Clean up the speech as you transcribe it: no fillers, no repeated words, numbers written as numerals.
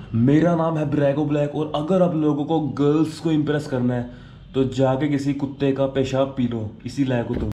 मेरा नाम है ब्रैगो ब्लैक, और अगर आप लोगों को गर्ल्स को इम्प्रेस करना है तो जाके किसी कुत्ते का पेशाब पी लो, इसी लायक हो तुम।